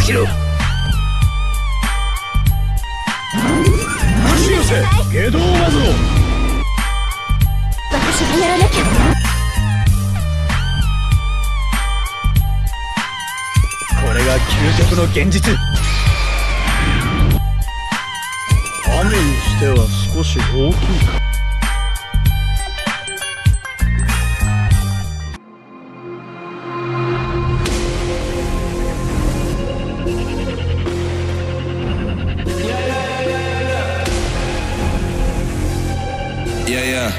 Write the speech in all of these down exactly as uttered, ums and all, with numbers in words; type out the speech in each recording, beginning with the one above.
しろ。足寄せ下道魔像。 私がやらなきゃ。 これが究極の現実。雨にしては少し大きいか。 Yeah, yeah.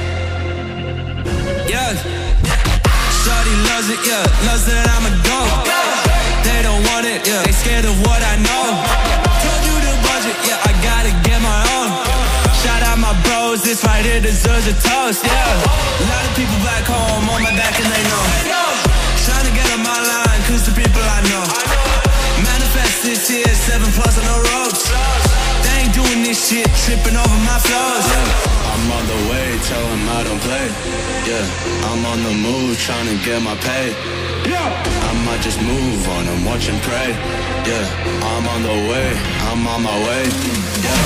Yeah. Shorty loves it, yeah. Loves that I'm a goat. They don't want it, yeah. They scared of what I know. Told you the budget, yeah. I gotta get my own. Shout out my bros, this right here deserves a toast, yeah. A lot of people back home on my back and they know. Trying to get on my line, cause the people I know. Manifest this year, seven plus on the ropes. They ain't doing this shit, tripping over my flows, yeah. I'm on the way, tell them I don't play. Yeah, I'm on the move, trying to get my pay. Yeah, I might just move on and watch and pray. Yeah, I'm on the way, I'm on my way. Yeah.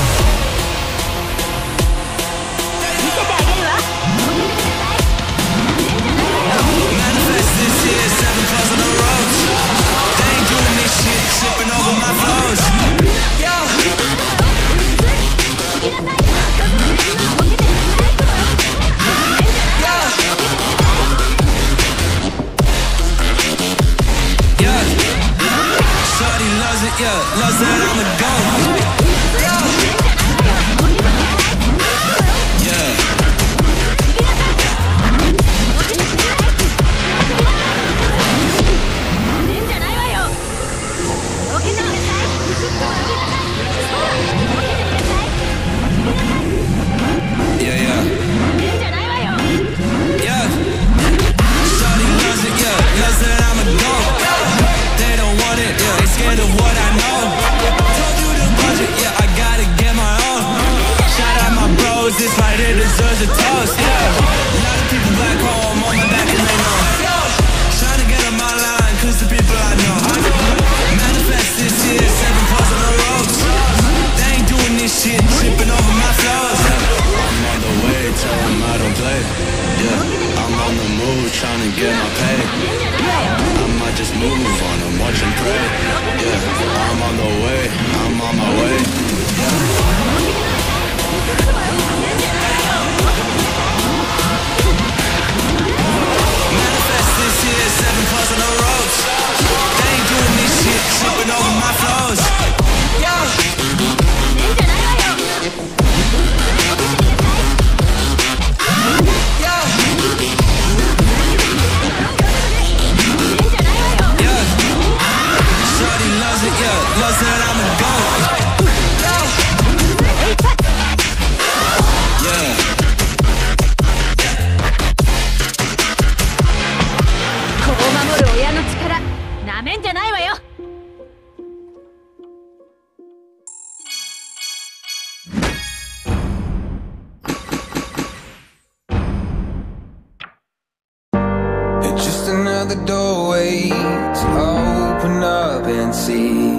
Manifest this year, seven plus on the roads. They ain't doing this shit, tripping over my flows. Yeah. Yeah, loves that I'm a goat. Yeah. Yeah. Yeah, yeah. Yeah. Shorty loves it, yeah. Loves that I'm a goat. They don't want it, yeah. They scared of what I know. Told you the budget, yeah. I gotta get my own. Shout out my bros, this right here deserves a toast, yeah. A lot of people back home on my back and they know. Trying to get on my line, cause the people I know. Manifest this year, seven plus on the ropes. They ain't doing this shit, tripping over my flows. I'm on the way, tell them I don't play. Yeah, I'm on the move, trying to get my pay. I might just move on and watch and pray. Yeah, I'm on the way, I'm on my way. Yeah. Manifest this year, seven plus on the ropes. They ain't doing this shit, tripping over my flows. Yeah. Loves that I'm a goat. Yeah. 子を守る親の力、なめんじゃないわよ。 It's just another doorway to open up and see.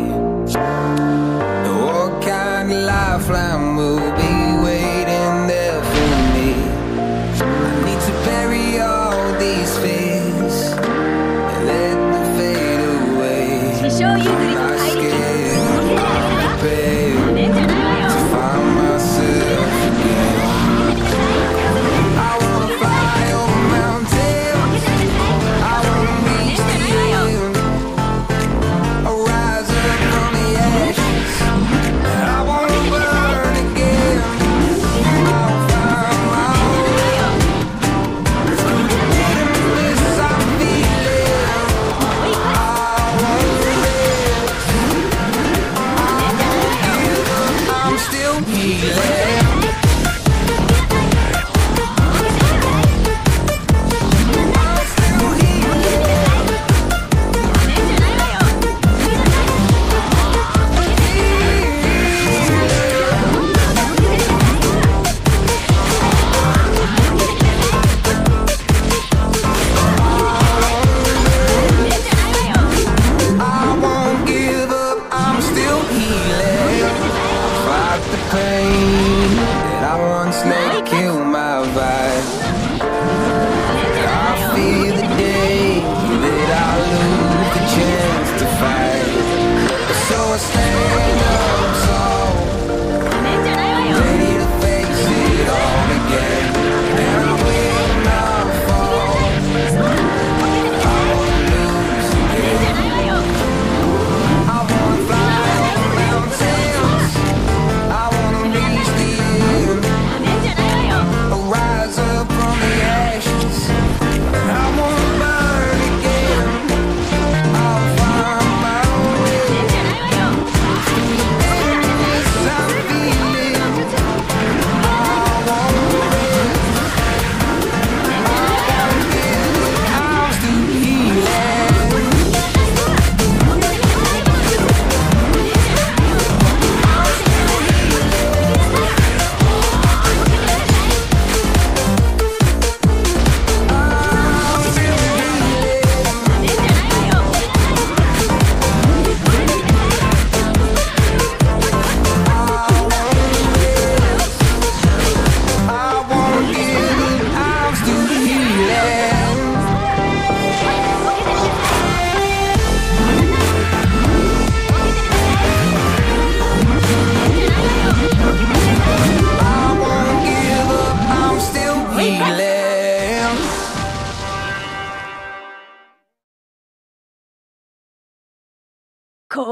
What kind of lifeline will be waiting there for me? I need to bury all these fears and let them fade away. I'm not scared, I'm prepared to find myself again. I wanna fly over mountains, I wanna reach the end. I'll rise up from the ashes, I wanna burn again. I'll find my way. It's gonna be this I'm feeling. I won't live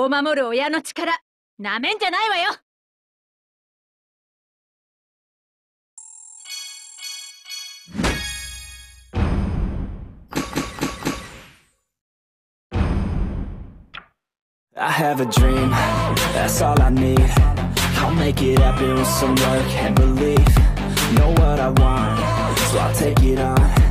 守る親の力なめんじゃないわよ。 I have a dream, that's all I need. I'll make it happen with some work and belief. Know what I want, so I'll take it on.